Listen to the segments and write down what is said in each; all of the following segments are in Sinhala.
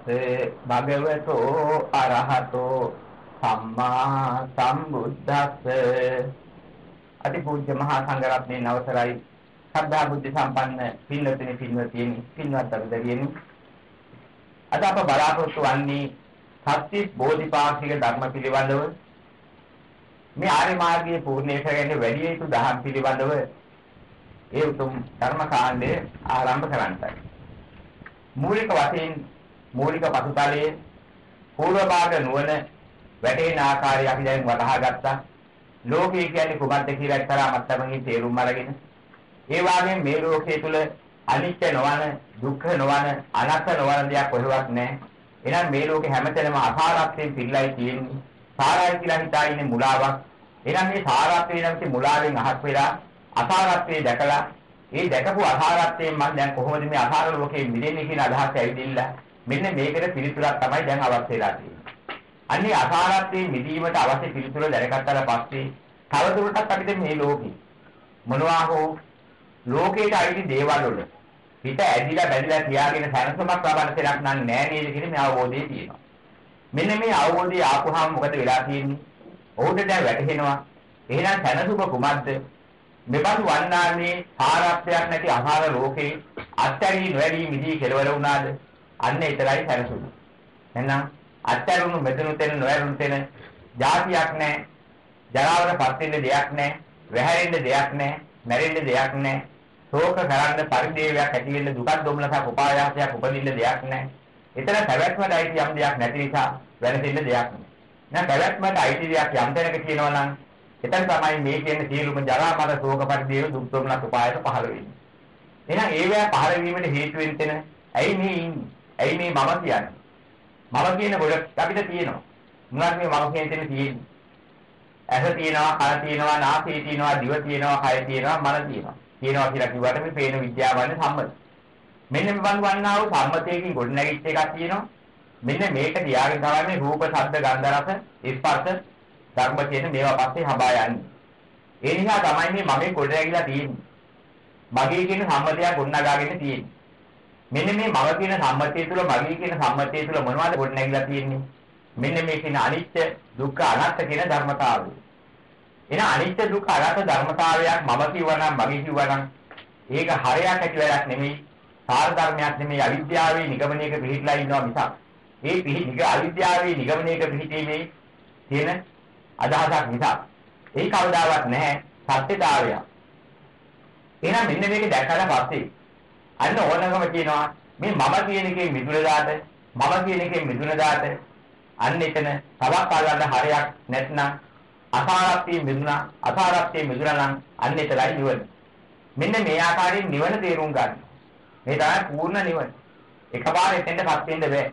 භගවතෝ අරහතෝ සම්මා සම්බුද්දස්ස. අතිපූජ්‍ය මහා සංඝරත්නයේ අවසරයි සද්ධා බුද්ධ සම්පන්න පින්වත්නි පින්වත් අධිදරියනි. අද අප බලාපොරොත්තු වන්නේ සත්‍ය බෝධිපාක්ෂික ධර්ම පිළිබඳව මේ ආර්ය මාර්ගයේ පූර්ණේ කරගෙන වැඩි යුතු දහම් පිළිබඳව ඒ උතුම් ධර්ම කාණ්ඩය ආරම්භ කරන්නයි. මූලික වශයෙන් මූලික පසුතලයේ පූර්ව භාග නුවණ වැටෙන ආකාරය අපි දැන් වටහා ගත්තා. ලෝකය කියන්නේ කුමක්ද කියලා එක්තරා මට්ටමකින් තේරුම් අරගෙන ඒ වගේම මේ ලෝකයේ තුල අනිත්‍ය නොවන දුක්ඛ නොවන අනාත්ම නොවන දෙයක් කොහෙවත් නැහැ. එහෙනම් මේ ලෝකේ හැමතැනම අසාරත්වයෙන් පිළිලයි තියෙන්නේ. සාරයි කියලා හිතා ඉන්නේ මුලාවක්. එහෙනම් මේ සාරත්වයේ නැති මුලාවෙන් අහක් වෙලා අසාරත්වයේ දැකලා ඒ දැකපු අසාරත්වයෙන් මම දැන් කොහොමද මේ අසාර ලෝකේ මිදෙන්නේ කියන අදහස ඇවිදින්න මෙන්න මේකට පිළිතුරක් තමයි දැන් අවශ්‍ය වෙලා තියෙන්නේ. අන්නේ අසාරත්වයේ මිදීමට අවශ්‍ය පිළිතුර දැනගත්තාට පස්සේ තවදුරටත් අපිට මේ ලෝකේ මොනවා හෝ ලෝකයට අයිති දේවල් වල හිත ඇදිලා බැඳිලා තියාගෙන සැනසීමක් ලබන්න දෙයක් නෑ නේද කියන මේ අවබෝධය තියෙනවා. මෙන්න මේ අවබෝධය ආපුහම මොකද වෙලා තියෙන්නේ? ඔහුට දැන් වැටහෙනවා. එහෙනම් සැනසීම කුමක්ද? මෙබඳු වන්නාන්නේ ආරක්ෂයක් නැති අහාර ලෝකේ අත්‍යරි නොවැඩි මිදී කෙලවර වුණාද? අන්න ඒතරයි සැනසීම. එහෙනම් අත්‍යරුණු මෙදෙනු තෙන නොවැරුණු තෙන જાතියක් නැහැ. ජරාවටපත් වෙන්න දෙයක් නැහැ. වැහැරෙන්න දෙයක් නැහැ. මැරෙන්න දෙයක් නැහැ. ශෝක කරන්න පරිදේවයක් ඇති වෙන්න දුකක් දුම්නසක් උපායාසයක් උපදින්න දෙයක් නැහැ. එතන පැවැත්මට අයිති යම් දෙයක් නැති නිසා වෙනසෙන්න දෙයක් නැහැ. නෑ පැවැත්මට අයිති දෙයක් යම් තැනක තියෙනවා නම් එතන තමයි මේ කියන්නේ සියලුම ජරා මරණ ශෝක පරිදේව දුක් දුම්නස් උපායාස පහළ වෙන්නේ. එහෙනම් ඒවැ පහළ වීමට හේතු වෙන තැන ඇයි මේ ඉන්නේ? ඇයි මේ මම කියන්නේ? මම කියන කොට අපිට තියෙනවා. මොනවද මේ මම කියන තැන තියෙන්නේ? ඇස තියෙනවා, කන තියෙනවා, නාසය තියෙනවා, දිව තියෙනවා, කය තියෙනවා, මන තියෙනවා. තියෙනවා කියලා කිව්වට මේ පේන විද්‍යාවන්නේ සම්මත. මෙන්න මේ වන්නා වූ සම්මතයකින් ගොඩනැගිච්ච එකක් තියෙනවා. මෙන්න මේක තියාගෙන තමයි මේ රූප, ශබ්ද, ගන්ධ, රස, ස්පර්ශ ධර්ම කියන මේවා පස්සේ හඹා යන්නේ. ඒ නිසා තමයි මේ මමේ ගොඩනැගිලා තියෙන්නේ. මගේ කියන සම්මතය ගොඩනගාගෙන තියෙන්නේ. මෙන්න මේ මම කියන සම්මතය තුළ මගේ කියන සම්මතය තුළ මොනවද ගොඩනැගිලා තියෙන්නේ? මෙන්න මේ කියන අනිත්‍ය, දුක්ඛ, අනාත්ම කියන ධර්මතාවය. එන අනිත්‍ය දුක්ඛ අනාත්ම ධර්මතාවයක් මම කියවනම් මගේ කියවනම් ඒක හරයක් ඇති වැඩක් නෙමෙයි. සාර ධර්මයක් නෙමෙයි. අවිද්‍යාවේ නිගමනයක පිළිහිලා ඉන්නවා මිසක් ඒ අවිද්‍යාවේ නිගමනයක පිළිහිීමේ තියෙන අදහසක් නිසා ඒ කවදාවත් නැහැ සත්‍යතාවය. එහෙනම් මෙන්න මේක දැක්කම පස්සේ අන්න ඕනකම කියනවා මේ මම කියන එකේ මිදුන දාත මම කියන එකේ මිදුන දාත අන්න එතන තවක් අල්ලන්න හරයක් නැත්නම් අසාරත්වයේ මිදුණා අසාරත්වයේ මිදුණා නම් අන්න එතරයි නිවන. මෙන්න මේ ආකාරයෙන් නිවන තේරුම් ගන්න. මේ තමයි පූර්ණ නිවන. එකපාරට එතෙන්ටපත් වෙන්න බෑ.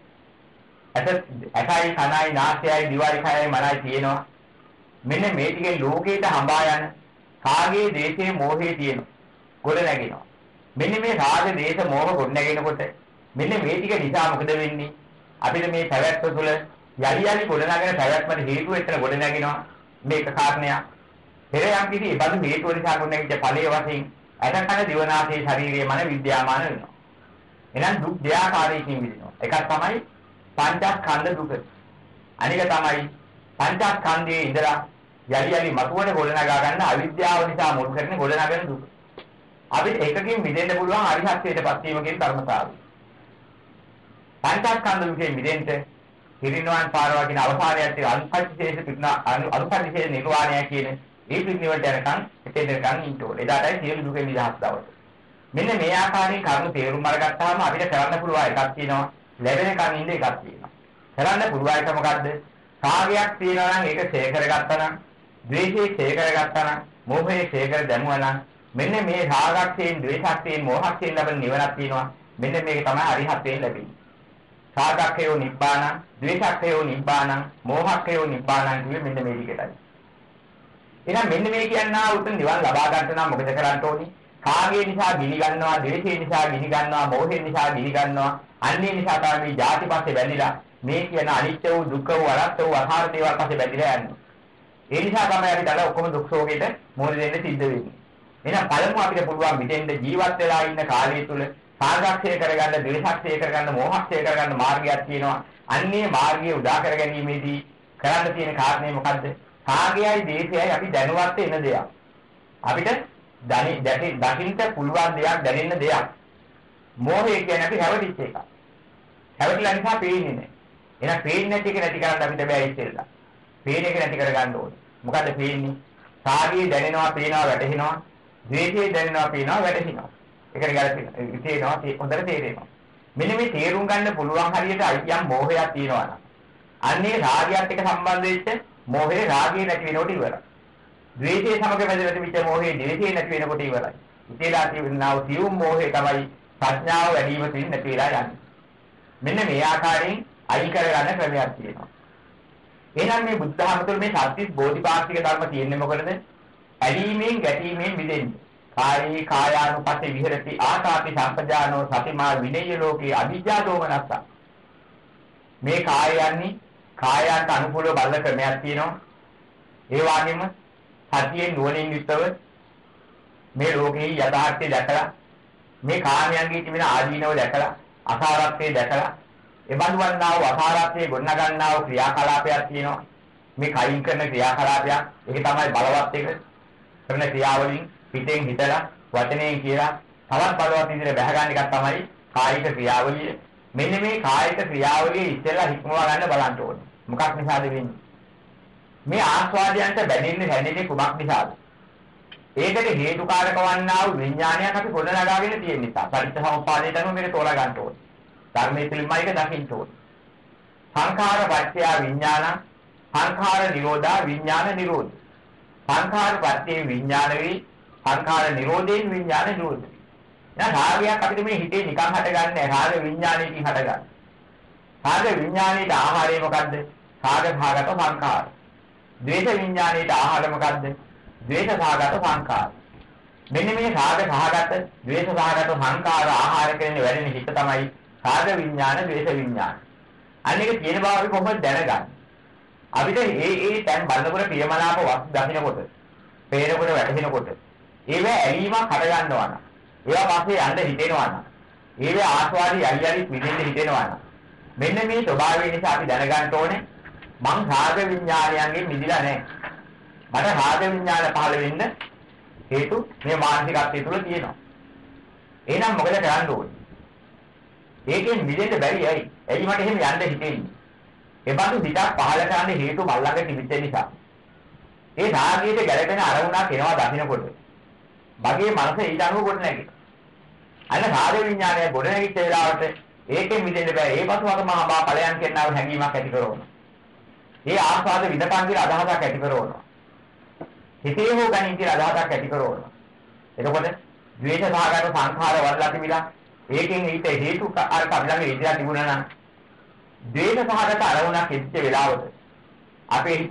ඇටයි කනයි නාසයයි දිවයි කයයි මනයි තියෙනවා. මෙන්න මේ ටිකේ ලෝකයට හඹා යන කාගේ දේශේ මෝහේ තියෙනවා. ගොඩ නැගෙනවා. මෙන්න මේ රාග දේශ මෝහ ගොඩ නැගෙනකොට මෙන්න මේ ටික නිසා මොකද වෙන්නේ? අපිට මේ පැවැත්ම තුළ යලි ගොඩ නැගෙන පැවැත්මට හේතු වෙන්න ගොඩ නැගෙනවා. මේක කාරණයක්. පෙර යම් කිසි බඳු හේතු නිසා ගොඩ නැගිච්ච ඵලයේ වශයෙන් අදකන දිවනාසේ ශරීරයේ මන විද්‍යාමාන වෙනවා. එහෙනම් දුක් දෙආකාරයකින් විඳිනවා. එකක් තමයි පංචස්කන්ධ දුක. අනික තමයි පංචස්කන්ධයේ ඉඳලා යලි මතුවන ගොඩ නගා ගන්න අවිද්‍යාව නිසා මුල් කරගෙන ගොඩ නගන දුක. අපිට එකකින් මිදෙන්න පුළුවන් අරිහත්ත්වයටපත් වීම කියන ධර්මතාවය. පංචස්කන්ධ දුකෙන් මිදෙන්න හිරිනවන් පාරවා කියන අවසානයක් තියෙන අනුපටිශේෂ පිටන අනුපටිශේෂ නිර්වාණය කියන ඒ පිළිවෙලට යනකම් එතෙන්දකම් ඉන්න ඕනේ. එදාටයි සියලු දුකෙන් නිදහස් දවස. මෙන්න මේ ආකාරයෙන් කරුණු තේරුම් අරගත්තාම අපිට කරන්න පුළුවන් එකක් තියෙනවා. ලැබෙනකන් ඉන්න එකක් තියෙනවා. කරන්න පුළුවන් එක මොකද්ද? කාර්යයක් තියෙනවා නම් ඒක ඡේ කරගත්තා නම්, ද්වේෂේ ඡේ කරගත්තා නම්, මෝහේ ඡේ කර දැමුවා නම් මෙන්න මේ රාගක්යෙන්, ද්වේෂක්යෙන්, මෝහක්යෙන් ලැබෙන නිවනක් තියෙනවා. මෙන්න මේක තමයි අරිහත්ත්වයෙන් ලැබෙන්නේ. රාගක්ඛයෝ නිබ්බාන, ද්වේෂක්ඛයෝ නිබ්බාන, මෝහක්ඛයෝ නිබ්බාන කියන්නේ මෙන්න මේ ටිකටයි. එහෙනම් මෙන්න මේ කියනවා උතුම් නිවන් ලබා ගන්න නම් මොකද කරන්න ඕනේ? කාගේ නිසා ගිනි ගන්නවා, ද්වේෂේ නිසා ගිනි ගන්නවා, මෝහේ නිසා ගිනි ගන්නවා. අන්නේ නිසා තමයි ජාති පස්සේ බැඳිලා මේ කියන අනිත්‍ය වූ දුක්ඛ වූ අනාත්ම වූ අසාර දේවල් පස්සේ බැඳිලා යන්නේ. ඒ නිසා තමයි අපි දැන් ඔක්කොම දුක් ශෝකෙට මුහුණ දෙන්න සිද්ධ වෙන්නේ. එහෙනම් පළමුව අපිට පුළුවන් මිදෙන්න ජීවත් වෙලා ඉන්න කාලය තුල රාගක්ෂය කරගන්න, ද්වේෂක්ෂය කරගන්න, මෝහක්ෂය කරගන්න මාර්ගයක් තියෙනවා. අන්නේ මාර්ගය උදා කර ගැනීමේදී කරන්න තියෙන කාරණේ මොකද්ද? රාගයයි ද්වේෂයයි අපි දැනුවත් වෙන දෙයක්. අපිට දකින්න පුළුවන් දෙයක්, දැනෙන්න දෙයක්. මෝහය කියන්නේ අපි හැවටිච්ච එක. හැවටිලා නිසා පේන්නේ නැහැ. එහෙනම් පේන්නේ නැති එක නැති කරන්න අපිට බෑ ඉස්සෙල්ලා. පේන එක නැති කරගන්න ඕනේ. මොකද්ද පේන්නේ? රාගය දැනෙනවා, පේනවා, වැටහෙනවා. ද්වේෂය දැනෙනවා, පේනවා, වැටහෙනවා. ඒකට ගැලපෙනවා. තේරෙනවා, හොඳට තේරෙනවා. මෙන්න මේ තේරුම් ගන්න පුළුවන් හරියට අයියම් මෝහයක් තියෙනවා නම් අන්නේ රාගයත් එක්ක සම්බන්ධ වෙච්ච මෝහේ රාගය නැති වෙනකොට ඉවරයි. ද්වේෂය සමග බැඳලා තිබිච්ච මෝහේ ද්වේෂය නැති වෙනකොට ඉවරයි. ඉතේලා තිබෙනා වූ සියුම් මෝහේ තමයි ප්‍රඥාව වැඩි වීම තුලින් නැති වෙලා යන්නේ. මෙන්න මේ ආකාරයෙන් අයි කරගන්න ක්‍රමයක් තියෙනවා. එහෙනම් මේ බුද්ධ ධර්ම තුළ මේ සත්‍විස් බෝධිපාක්ෂික ධර්ම තියෙන්නේ මොකටද? ඇලීමෙන් ගැටීමෙන් මිදෙන්න. කායේ කායානුපස්සේ විහෙරති ආකාපි සම්පජානෝ සතිමා විනේය ලෝකේ අවිජ්ජා දෝමනස්ස. මේ කායයන්නි කායයන්ට අනුකූලව බලන ක්‍රමයක් තියෙනවා. ඒ වගේම සතියේ නුවණින් යුක්තව මේ ලෝකේ යථාර්ථය දැකලා මේ කාමයන්ගේ තිබෙන ආදීනව දැකලා අසාරත්වයේ දැකලා එබඳු වන්නා වූ අසාරත්වයේ ගොඩ ගන්නා වූ ක්‍රියාකලාපයක් තියෙනවා. මේ කයින් කරන ක්‍රියාකලාපයක්. ඒක තමයි බලවත් එක. කරන ක්‍රියාවලින් පිටෙන් හිතලා වචනයෙන් කියලා තවත් බලවත් විදිහට බැහැ ගන්න එකක් තමයි කායික ක්‍රියාවලිය. මෙන්න මේ කායික ක්‍රියාවලිය ඉස්සෙල්ලා හික්මවා ගන්න බලන්න ඕනේ. මොකක් නිසාද වෙන්නේ? මේ ආස්වාදයන්ට බැඳෙන්නේ හැදෙන්නේ කුමක් නිසාද? ඒකට හේතුකාරක වන්නා වූ විඥානයක් අපි ගොඩනගාගෙන තියෙන නිසා පරිච්ඡසමුප්පාදයට අනුව මේක තෝරා ගන්න ඕනේ. ධර්මයේ පිළිමයි එක දකින්න ඕනේ. සංඛාර පත්‍ය විඥාන සංඛාර නිරෝධා විඥාන නිරෝධ. සංඛාර පත්‍ය විඥාන වේ සංඛාර නිරෝධයෙන් විඥාන නිරෝධ. දැන් රාගයක් අපිට මේ හිතේ නිකන් හටගන්නේ රාග විඥානයකින් හටගන්නේ. රාග විඥානයේ ආහාරය මොකද්ද? රාග භාගත සංඛාර. ද්වේෂ විඥානයේ ආහාරය මොකද්ද? ද්වේෂ භාගත සංඛාර. මෙන්න මේ රාග භාගත ද්වේෂ භාගත සංඛාර ආහාර කියන්නේ වැඩෙන හිත තමයි රාග විඥාන ද්වේෂ විඥාන. අනික කියන බව අපි කොහොමද දැනගන්නේ? අපිට ඒ තැන් බලනකොට ප්‍රියමනාප වස්තු දකින්නකොට, පේනකොට වැටෙනකොට ඒවැ ඇලීමක් හට ගන්නවා නම්, ඒවා පස්සේ යන්න හිතෙනවා නම්, ඒවැ ආස්වාදී යලි විඳින්න හිතෙනවා නම්, මෙන්න මේ ස්වභාවය නිසා අපි දැනගන්න ඕනේ මං රාග විඥානයන්ගෙන් මිදිලා නැහැ. මට රාග විඥාන පහළ වෙන්න හේතු මේ මානසිකත්වය තුළ තියෙනවා. එහෙනම් මොකද කරන්න ඕනේ? ඒකෙන් මිදෙන්න බැරි ඇයි? එයි මට එහෙම යන්න හිතෙන්නේ. එබඳු හිතක් පහළ කරන්න හේතු මල්ලඟ තිබෙච්ච නිසා. ඒ රාගයට ගැළපෙන අරමුණක් එනවා දකින්නකොට. මගේ මනස ඊට අනුව ගොඩ නැගිලා. අන්න රාග විඥානය ගොඩ නැගිච්ච වෙලාවට ඒකෙන් මිදෙන්න බෑ. ඒ පසුවක මහා ඵලයන් කියනවා හැඟීමක් ඇති කරනවා. ඒ ආස්වාද විඳපන් කියලා අදහසක් ඇති කරනවා. හිතේ හෝ ගණන් කියලා අදහසක් ඇති කරනවා. එතකොට ද්වේෂ භාගයට සංඛාර වල්ලා තිබිලා ඒකෙන් ඊට හේතු අර කබලගේ ඉදිරිය තිබුණා නම් ද්වේෂ භාගයට අරමුණක් ඉච්ච වෙලාවට අපේ හිත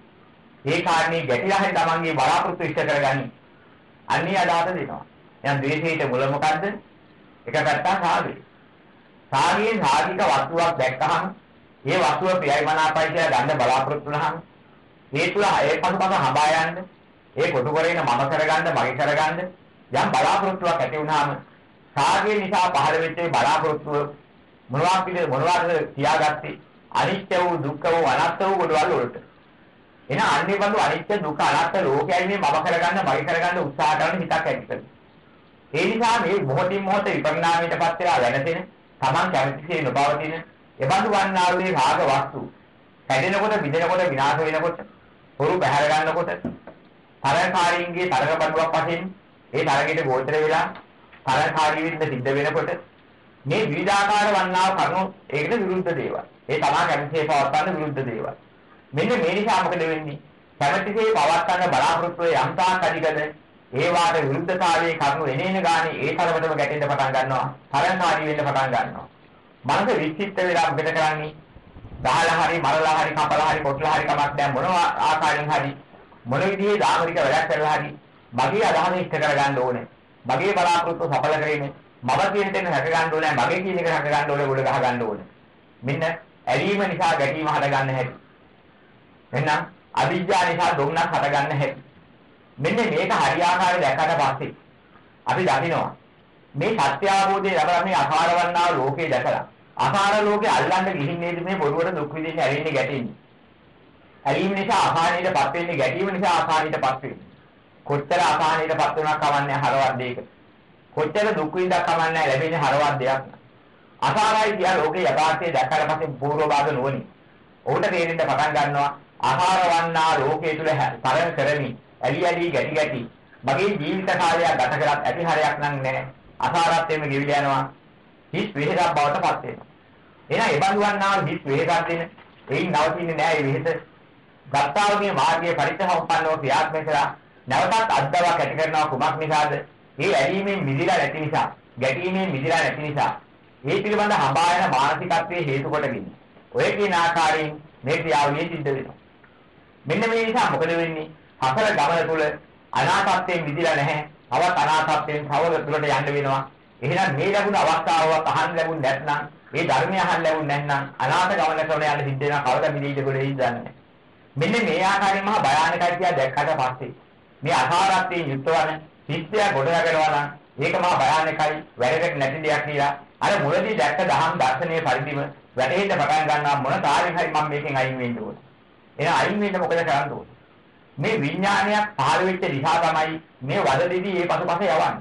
ඒ කාරණේ ගැටිලා හරි තමන්ගේ බලාපොරොත්තු ඉෂ්ට කරගනි. අන්නේ අදහස දෙනවා. දැන් ද්වේෂයට මුල මොකද්ද? එක පැත්තක් රාගය. රාගයෙන් රාගික වස්තුවක් දැක්කහම ඒ වස්තුව ප්‍රියයි මනාපයි කියලා ගන්න බලාපොරොත්තු වුණාම ඒ තුල ඒ පසුපස හඹා යන්න ඒ කොටු කරගෙන මම කරගන්න මගේ කරගන්න යම් බලාපොරොත්තුවක් ඇති වුණාම රාගය නිසා පහළ වෙච්ච බලාපොරොත්තුව මොනවාද තියාගත්තේ අනිත්‍ය වූ දුක්ඛ වූ අනාත්ම වූ කොටවල් වලට. එන අන්නේ බඳු අනිත්‍ය දුක්ඛ අනාත්ම ලෝකයයි මේ මම කරගන්න මගේ කරගන්න උත්සාහ කරන හිතක් ඇති කරගන්න. ඒ නිසා මේ මොහොතින් මොහොත විපරිණාමයටපත් වෙලා වෙනසෙන Taman කැමතිසේ නොපවතින එබඳු වන්නා වූ රාග වස්තු හැදෙනකොට බිඳෙනකොට විනාශ වෙනකොට හොරු බහැර ගන්නකොට තරකාරීන්ගේ තරක බඩුවක් වශයෙන් ඒ තරගෙට ගෝචර වෙලා තරකාරී විඳ සිද්ධ වෙනකොට මේ විවිධාකාර වන්නා වූ කරුණු ඒකට විරුද්ධ දේවල්. ඒ Taman කැමතිසේ පවත්වන්න විරුද්ධ දේවල්. මෙන්න මේ නිසා මොකද වෙන්නේ? කැමැතිසේ පවත්වන්න බලාපොරොත්තු වෙ යම්තාක් අධිකද ඒ වාට විරුද්ධතාවයේ කරුණු එනේන ගානේ ඒ තරමටම ගැටෙන්න පටන් ගන්නවා. තරංකාරී වෙන්න පටන් ගන්නවා. මනස විචිත්ත වෙලා මොකද කරන්නේ? දහලා හරි මරලා හරි කපලා හරි කොටලා හරි කමක් දැන් මොනවා ආකාරයෙන් හරි මොන විදිහේ ධාර්මික වැඩක් කරලා හරි මගේ අදහස ඉෂ්ට කරගන්න ඕනේ. මගේ බලාපොරොත්තු සඵල කරගෙන මම කියන දේ හැක ගන්න ඕනේ. මගේ කියන එක හැක ගන්න ඕනේ. ගොඩ ගහ ගන්න ඕනේ. මෙන්න ඇලීම නිසා ගැටීම හට ගන්න හැටි. එහෙනම් අවිජ්ජා නිසා දුක්නක් හට ගන්න හැටි. මෙන්න මේක හරියාකාරව දැක්කට පස්සේ අපි දකිනවා මේ සත්‍ය අවබෝධය ලැබලා මේ අසාර වන්නා ලෝකේ දැකලා අසාර ලෝකේ අල්ලන්න ගිහින් නේද මේ බොරුවට දුක් විඳින්න ඇරෙන්නේ ගැටෙන්නේ. ඇලීම නිසා අසහනයටපත් වෙන්නේ, ගැටීම නිසා අසහනයටපත් වෙන්නේ. කොච්චර අසහනයටපත් වෙනවක් කවන්නේ හරවත් දෙයක. කොච්චර දුක් විඳක් කවන්නේ ලැබෙන්නේ හරවත් දෙයක්. අසාරයි කියන ලෝකේ යථාර්ථය දැක්කට පස්සේ පූර්ව භාග නොවනි. ඔහුට තේරෙන්න පටන් ගන්නවා අසාර වන්නා ලෝකයේ තුල තරම් කරමි. ඇලි ගැටි ගැටි මගේ ජීවිත කාලයක් ගත කරත් ඇති හරයක් නම් නැහැ. අසාරත්වයෙන්ම ගෙවිලා යනවා. හිස් වෙහෙසක් බවට පත් වෙනවා. එහෙනම් ඒ බඳු වන්නා හිස් වෙහෙසක් දෙන එයින් නවතින්නේ නැහැ මේ වෙහෙස. ගත්තාවගේ මාර්ගයේ පරිත්‍යාගම්පන්නව ක්‍රියාත්මක කරලා නැවතත් අද්දවක් ඇති කරනවා කුමක් නිසාද? මේ ඇලීමෙන් මිදිලා නැති නිසා, ගැටීමෙන් මිදිලා නැති නිසා. මේ පිළිබඳ හඹායන මානසිකත්වයේ හේතු කොටගෙන ඔය කියන ආකාරයෙන් මේ ක්‍රියාවලිය සිද්ධ වෙනවා. මෙන්න මේ නිසා මොකද වෙන්නේ? හතර ගමන තුල අනාථත්වයෙන් මිදිලා නැහැ. අවත් අනාථත්වයෙන් කවර තුලට යන්න වෙනවා. එහෙනම් මේ ලැබුණ අවස්ථාවක් අහන්න ලැබුණ නැත්නම්, මේ ධර්මය අහන්න ලැබුණ නැත්නම් අනාථ ගමන කරන යන්න සිද්ධ වෙනවා. කවදා මිදෙයිද කොහෙද දන්නේ. මෙන්න මේ ආකාරයෙන්ම භයානකයි කියලා දැක්කට පස්සේ මේ අසාරත්වයෙන් යුක්තවන සිත්ය ගොඩනගනවා නම් ඒක මහා භයානකයි, වැරදෙක් නැති දෙයක් කියලා අර මුලදී දැක්ක දහම් දර්ශනයේ පරිදිම වැටහෙන්න පටන් ගන්නවා මොන තාරින් හරි මම මේකෙන් අයින් වෙන්න ඕනේ. එහෙනම් අයින් වෙන්න මොකද කරන්න ඕනේ? මේ විඥානයක් පහළ වෙච්ච නිසා තමයි මේ වදදිදී මේ පසුපස යවන්නේ.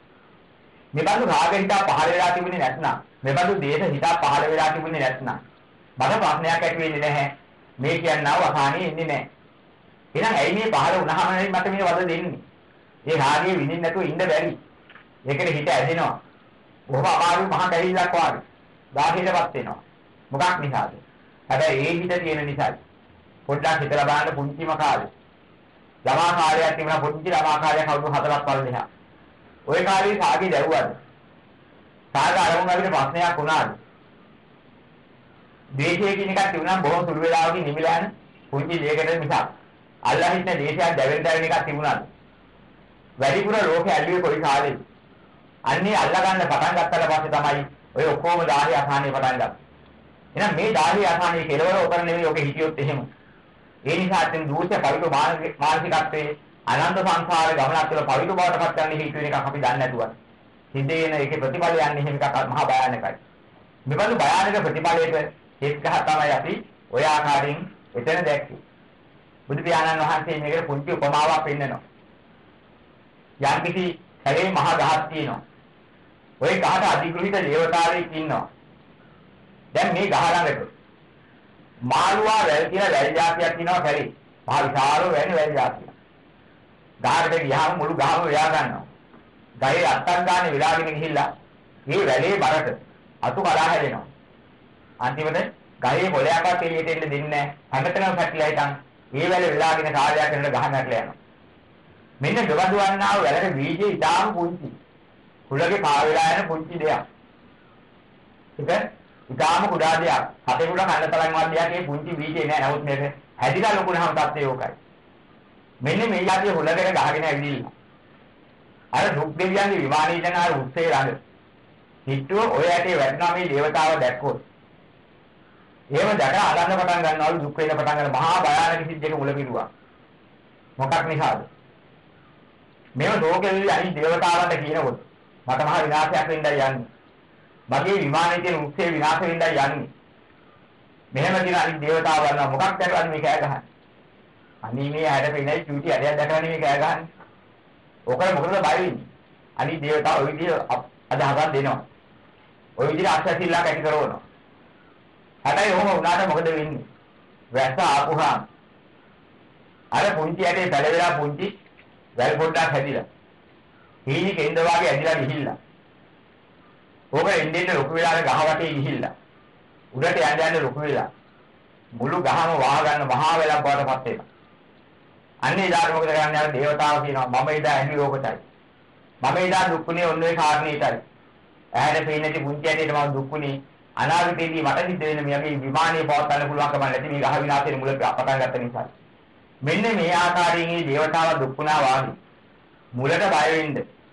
මෙබඳු රාග හිත පහළ වෙලා තිබුණේ නැත්නම්, මෙබඳු දේශ හිත පහළ වෙලා තිබුණේ නැත්නම් මට ප්‍රශ්නයක් ඇති වෙන්නේ නැහැ. මේ කියන්නව අසහනිය ඉන්නේ නැහැ. එහෙනම් ඇයි මේ පහළ වුණාම මට මේ වද දෙන්නේ? ඒ රාගයේ විඳින්න නැතුව ඉන්න බැරි. ඒකේ හිත ඇදෙනවා. බොහොම අමාරු මහ කැවිල්ලක් වගේ. දාහිරපත් වෙනවා. මොකක් නිසාද? හැබැයි ඒ හිත තියෙන නිසායි. පොඩ්ඩක් හිතලා බලන්න පුංචිම කාලේ. ළමා කාලයක් තිබුණා පුංචි ළමා කාලයක් අවුරුදු 4ක් පළල එහා. ওই කාලේ සාගි දැවුවද? සාග අරමුණ අපිට ප්‍රශ්නයක් වුණාද? දේශයේ කියන එකක් තිබුණා බොහොම සුළු වෙලාවකින් නිමිලා යන පුංචි දෙයකට මිසක් අල්ලා හිටන දේශයක් දැවෙන්න එකක් තිබුණාද? වැඩිපුර ලෝකෙ ඇල්ලුවේ කොයි කාලේද? අන්නේ අල්ලා ගන්න පටන් ගත්තට පස්සේ තමයි ඔය ඔක්කොම 10 අසහනේ පටන් ගත්තේ. එහෙනම් මේ 10 අසහනේ කෙලවර උතර නෙවෙයි ඔක හිතියොත් එහෙම. ඒ නිසා අතින් දූෂ්‍ය පවිතු මානසිකත්වයේ අනන්ත සංසාර ගමනක් තුළ පවිතු බවට පත් යන හේතු වෙන එකක් අපි දන්නේ නැතුව. සිද්ධ වෙන ඒකේ ප්‍රතිඵලය යන්නේ එහෙම එකක් මහා භයානකයි. මෙබඳු භයානක ප්‍රතිඵලයක එක්ක තමයි අපි ඔය ආකාරයෙන් එතන දැක්කේ. බුදු පියාණන් වහන්සේ මේකට පුංචි උපමාවක් පෙන්නනවා. යම්කිසි සැලේ මහා ගහක් තියෙනවා. ওই ගහට අධිග්‍රහිත දේවතාවෙක් ඉන්නවා. දැන් මේ ගහ ළඟට මාළුවා වැල් කියලා වැල් జాතියක් ඉන්නවා කැලේ. මහා විශාල වැල් జాතියක්. ගහකට ගියාම මුළු ගහම වෙලා ගන්නවා. ගහේ අත්තක් ගන්න වෙලාගෙන ගිහිල්ලා මේ වැලේ බරට අතු කඩා හැදෙනවා. අන්තිමට ගහේ පොළයක්වත් එළියට එන්න දෙන්නේ නැහැ. හැමතැනම පැටලලා හිටන් මේ වැලේ වෙලාගෙන කාලයක් යනකොට ගහ නැట్లా යනවා. මෙන්න දවදු වන්නා වූ වැලක බීජේ ඉතාම පුංචි. කුලගේ පා වෙලා යන පුංචි දෙයක්. ඒක ඉතාම කුඩා දෙයක්. හතේ කුඩා කන්න තරම් වාද්‍යයක් මේ පුංචි බීජේ නෑ. නමුත් මේක හැදිලා ලොකුනහම තත්ත්වය ඕකයි. මෙන්න මේ යාතිය හුලකට ගහගෙන ඇවිදින්න. අර දුක් දෙවියන්ගේ විමානයේ යන අර උත්සේ ළඟ. හිටුව ඔය ඇටේ වැටෙනා මේ දේවතාව දැක්කොත්. එහෙම දැකලා අදන්න පටන් ගන්නවලු දුක් වෙන පටන් ගන්න මහා භයානක සිද්ධියක මුල පිරුවා. මොකක් නිසාද? මේව ලෝකෙවි අනිත් දේවතාවන්ට කියනකොට මට මහා විනාශයක් වෙන්නයි යන්නේ. මගේ විමානයේ තියෙන උත්සේ විනාශ වෙන්නයි යන්නේ. මෙහෙම කියන අනිත් දේවතාවන්ව මොකක් දැකලාද මේ කෑ ගහන්නේ? අනී මේ හැඩ පෙන්නයි චූටි ඇඩයක් දැකලා නෙමෙයි කෑ ගහන්නේ. ඔකල මොකද බය වෙන්නේ? අනිත් දේවතාව ওই විදිහ අදහසක් දෙනවා. ওই විදිහ අත්‍යසිල්ලක් ඇති කරනවා. හැබැයි ඔහොම වුණාට මොකද වෙන්නේ? වැස්ස ආපුහාම අර පුංචි ඇටේ පැලවිලා පුංචි වැල් පොඩ්ඩක් හැදිලා. හීනි කෙන්ද වාගේ ඇදිලා ගිහිල්ලා. ඕක එන්නේ ලොකු වෙලාවේ ගහ වටේ ගිහිල්ලා. උඩට යන්න ලොකු වෙලා. මුළු ගහම වහ ගන්න මහා වෙලක් බවටපත් වෙනවා. අන්නේ ඉදාට මොකද කරන්නේ? අර දේවතාව කියනවා මම ඉදා ඇහි ඕකටයි. මම ඉදා දුක්ුණේ ඔන්න ඔය කාරණේටයි. ඇහැට පේන්නේ පුංචි ඇටේට මම දුක්ුණේ අනාගතයේදී මට සිද්ධ වෙන මේගේ විමානයේ පවත්වන්න පුළුවන්කම නැති මේ ගහ විනාශයේ මුල පටන් ගත්ත නිසා. මෙන්න මේ ආකාරයෙන් මේ දේවතාව දුක්ුණා වාගේ මුලට බය වෙන්න.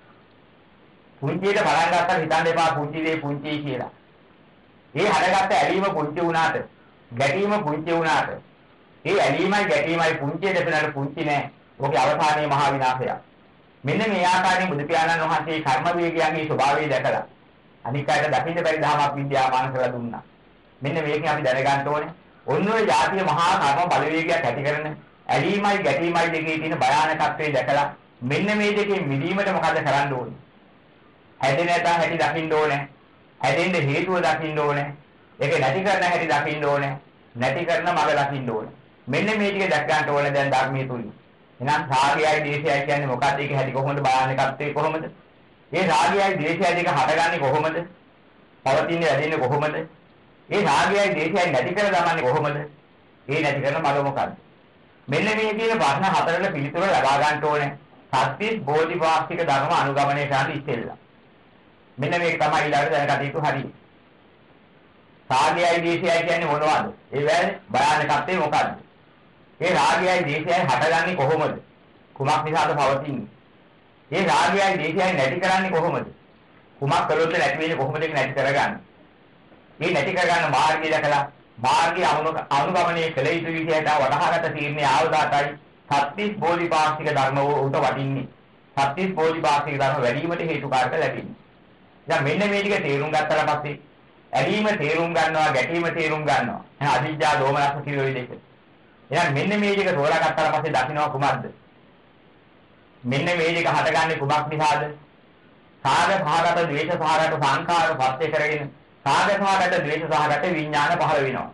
පුංචියට බලන් ගන්නත් හිතන්න එපා පුංචි දේ පුංචි කියලා. ඒ හදගත්ත ඇලීම පුංචි වුණාට, ගැටීම පුංචි වුණාට, ඒ ඇලීමයි ගැටීමයි පුංචියට දෙපළට පුංචි නෑ. ඔකේ අවසානයේ මහා විනාශයක්. මෙන්න මේ ආකාරයෙන් බුදු පියාණන් වහන්සේ කර්ම වේගයන්ගේ ස්වභාවය දැකලා අනික් අයට දකින්න බැරි ධර්මයක් විද්‍යාමාන කරලා දුන්නා. මෙන්න මේකෙන් අපි දැනගන්න ඕනේ. ඔන්න ඔය ජාතිය මහා කර්ම බලවේගයක් ඇති කරන ඇලීමයි ගැටීමයි දෙකේ තියෙන භයානකත්වය දැකලා මෙන්න මේ දෙකේ මිදීමට මොකද කරන්න ඕනේ? හැදෙන හැටි දකින්න ඕනේ. හැදෙන්න හේතුව දකින්න ඕනේ. ඒක නැති කරන හැටි දකින්න ඕනේ. නැති කරන මඟ දකින්න ඕනේ. මෙන්න මේ ටික දැක් ගන්න ඕනේ දැන් ධර්මයේ තුලින්. එහෙනම් රාගයයි දේශයයි කියන්නේ මොකක්ද? ඒක හැටි කොහොමද? භයානකත්වය කොහොමද? ඒ රාගයයි දේශයයි දෙක හටගන්නේ කොහොමද? පවතින්නේ වැඩෙන්නේ කොහොමද? ඒ රාගයයි දේශයයි නැති කර දමන්නේ කොහොමද? ඒ නැති කරන මඟ මොකක්ද? මෙන්න මේ කියන ප්‍රශ්න හතරට පිළිතුර ලබා ගන්න ඕනේ. සත්‍විස් බෝධිපාක්ෂික ධර්ම අනුගමනය කරන්න ඉස්සෙල්ලා. මෙන්න මේක තමයි ඊළඟට දැනගත යුතු හරිය. රාගයයි දේශයයි කියන්නේ මොනවද? ඒ වැරේ භයානකත්වය මොකක්ද? ඒ රාගයයි දේශයයි හටගන්නේ කොහොමද? කුමක් නිසාද පවතින්නේ? ඒ රාගයයි දේශයයි නැති කරන්නේ කොහොමද? කුමක් කළොත් නැති වෙන්නේ කොහොමද ඒක නැති කරගන්නේ? මේ නැති කරගන්න මාර්ගය දැකලා මාර්ගය අනුගමනය කළ යුතු විදිහට වටහාගත තීරණේ ආවදාතයි සත්‍විස් බෝධිපාක්ෂික ධර්ම උට වටින්නේ. සත්‍විස් බෝධිපාක්ෂික ධර්ම වැඩිවීමට හේතුකාරක ලැබෙන්නේ. දැන් මෙන්න මේ ටික තේරුම් ගත්තට පස්සේ ඇලීම තේරුම් ගන්නවා, ගැටීම තේරුම් ගන්නවා. එහෙනම් අවිජ්ජා දෝමනස්ස කියලා ওই දෙක. එහෙනම් මෙන්න මේ ටික තෝරාගත්තාට පස්සේ දකින්නවා කුමක්ද? මෙන්න මේ ටික හටගන්නේ කුමක් නිසාද? සාග සහගත ද්වේෂ සහගත සංඛාර පස්සේ කරගෙන සාග සහගත ද්වේෂ සහගත විඥාන පහළ වෙනවා.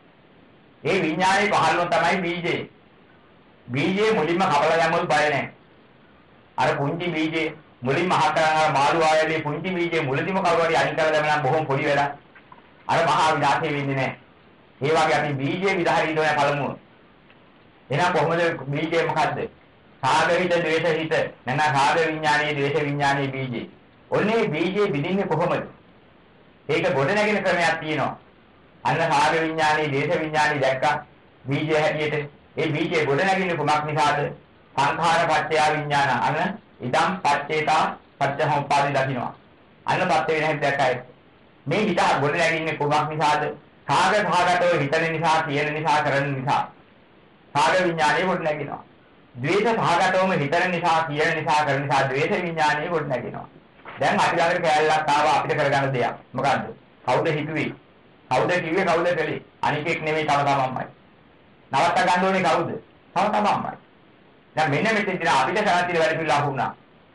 ඒ විඥානේ පහළ වුණොත් තමයි බීජේ. බීජේ මුලින්ම කපලා දැම්මොත් බය නැහැ. අර පුංචි බීජේ මුලින්ම හතරන මාළු ආයලේ පුංචි බීජේ මුලදීම කවුරු හරි අයින් කරලා දැම්මනම් බොහොම පොඩි වැඩක්. අර මහා විනාශය වෙන්නේ නැහැ. ඒ වගේ අපි බීජේ විදාහරින්න ඕන පළමුව. එහෙනම් කොහොමද බීජේ මොකද්ද? සාගහිත ද්වේෂහිත නැත්නම් සාග විඥානයේ ද්වේෂ විඥානයේ බීජේ. ඔන්නේ බීජේ බිඳින්නේ කොහොමද? ඒක ගොඩ නැගෙන ක්‍රමයක් තියෙනවා. අන්න සාග විඥානයේ ද්වේෂ විඥානයේ දැක්කා බීජය හැටියට. ඒ බීජේ ගොඩ නැගින්නේ කුමක් නිසාද? සංඛාර පත්‍ය විඥාන. අන්න ඉදම් පච්චේතා පච්චසමුප්පාදේ දකින්නවා. අන්න පත්‍ය වෙන හැටි දැක්කයි. මේ හිත ගොඩ නැගින්නේ කුමක් නිසාද? සාග සහගතව හිතන නිසා, කියන නිසා, කරන නිසා. සාග විඥානයේ ගොඩ නැගිනවා. ද්වේෂ සහගතවම හිතන නිසා, කියන නිසා, කරන නිසා ද්වේෂ විඥානයේ ගොඩ නැගිනවා. දැන් අපි ළඟට කැලලක් ආවා අපිට කරගන්න දෙයක්. මොකද්ද? කවුද හිතුවේ? කවුද කිව්වේ? කවුද කළේ? අනිකෙක් නෙමෙයි තම තමන්මයි. නවත්ත ගන්න ඕනේ කවුද? තම තමන්මයි. දැන් මෙන්න මෙතෙන්දී අපිට කරන් තියෙන වැඩ පිළිලා වුණා.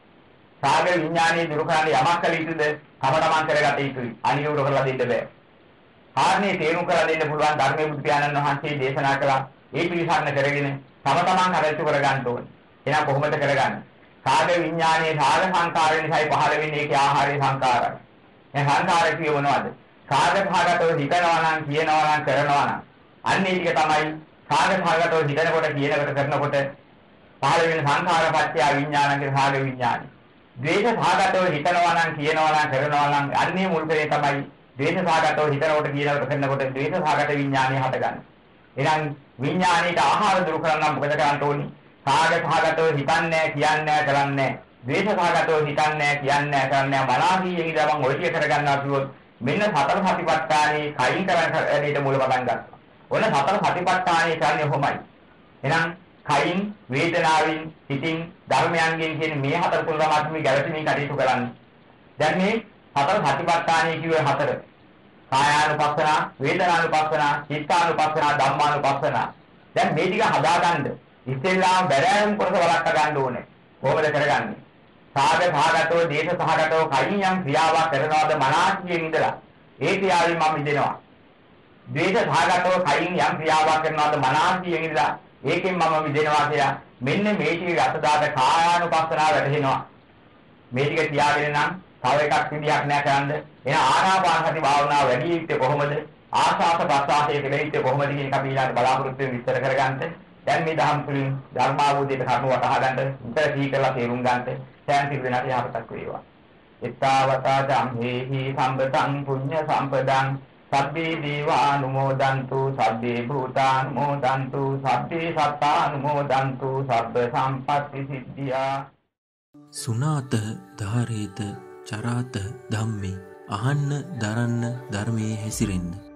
සාග විඥානයේ දුරු කරන්න යමක් කළ යුතුද? තම තමන් කරගත යුතුයි. අනික උඩ කරලා දෙන්න බෑ. කාරණේ තේරුම් කරලා දෙන්න පුළුවන් ධර්මයේ බුදු පියාණන් වහන්සේ දේශනා කළා. ඒ පිළිසරණ කරගෙන තම තමන් හදල්තු කරගන්න ඕනේ. එහෙනම් කොහොමද කරගන්නේ? සාග විඥානයේ සාග සංකාරය නිසායි පහළ වෙන්නේ ඒකේ ආහාරයේ සංකාරය. මේ සංකාරය කිය මොනවද? සාග භාගතව හිතනවා නම්, කියනවා නම්, කරනවා නම් අන්න ඒ ටික තමයි සාග භාගතව හිතනකොට, කියනකොට, කරනකොට පහළ වෙන සංඛාර පත්‍ය විඥානගේ සාග විඥානයි. ද්වේෂ භාගතව හිතනවා නම්, කියනවා නම්, කරනවා නම් අන්නේ මුල් කරේ තමයි ද්වේෂ භාගතව හිතනකොට, කියනකොට, කරනකොට ද්වේෂ භාගත විඥානය හටගන්නේ. එහෙනම් විඥානයේ ආහාර දුරු කරන්න මොකද කරන්න ඕනේ? සාග භාගතව හිතන්නේ, කියන්නේ, කරන්නේ. ද්වේෂ භාගතව හිතන්නේ, කියන්නේ, කරන්නේ. මනසීයෙන් ඉඳලා මම ඔය ටික කරගන්නවා කිව්වොත් මෙන්න සතර සතිපට්ඨානේ කයින් කරන හැටියට මූල පටන් ගන්නවා. ඔන්න සතර සතිපට්ඨානේ කියන්නේ කොහොමයි? එහෙනම් කයින්, වේදනාවෙන්, හිතින්, ධර්මයන්ගෙන් කියන මේ හතර තුන තමයි ගැලපෙමින් කටයුතු කරන්නේ. දැන් මේ සතර සතිපට්ඨානේ කියුවේ හතර. කායානුපස්සන, වේදනානුපස්සන, චිත්තානුපස්සන, ධම්මානුපස්සන. දැන් මේ ටික හදාගන්න ඉස්සෙල්ලාම බැරෑම් කොටස වලක්ව ගන්න ඕනේ. කොහොමද කරගන්නේ? සාග සහගතව, දේශ සහගතව කයින් යම් ක්‍රියාවක් කරනවාද මනසින් ඉඳලා ඒ ක්‍රියාවෙන් මම මිදෙනවා. ද්වේෂ සහගතව කයින් යම් ක්‍රියාවක් කරනවාද මනසින් ඉඳලා ඒකෙන් මම මිදෙනවා කියලා මෙන්න මේ ටික අතදාට කායානුපස්සනාව වැටහෙනවා. මේ ටික තියාගෙන නම් තව එකක් විදියක් නෑ කරන්න. එහෙනම් ආනාපාන සති භාවනාව වැඩි යුත්තේ කොහොමද? ආස්වාද ප්‍රසආසයේ කෙරෙහි යුත්තේ කොහොමද කියන එක අපි ඊළඟ බලාපොරොත්තු වෙන විස්තර කරගන්න. දැන් මේ දහම් තුලින් ධර්මාවබෝධයට කරුණු වටහා ගන්න, උත්තර දී කරලා තේරුම් ගන්න. සෑම පිළිවෙලකට යහපතක් වේවා. ittavata ධම්මේහි සම්පතං පුඤ්ඤ සම්පදං සබ්බේ දීවානුමෝදන්තු සබ්බේ භූතානුමෝදන්තු සබ්බේ සත්තානුමෝදන්තු සබ්බ සම්පත්ති සිද්ධියා. සුනාත ධාරේත චරාත ධම්මේ අහන්න දරන්න ධර්මයේ හැසිරෙන්න